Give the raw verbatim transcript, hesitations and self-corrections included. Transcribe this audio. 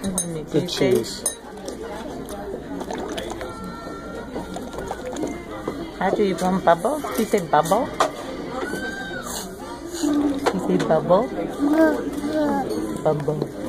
The cheese. How do you want bubble? You say bubble? You say bubble? Bubble.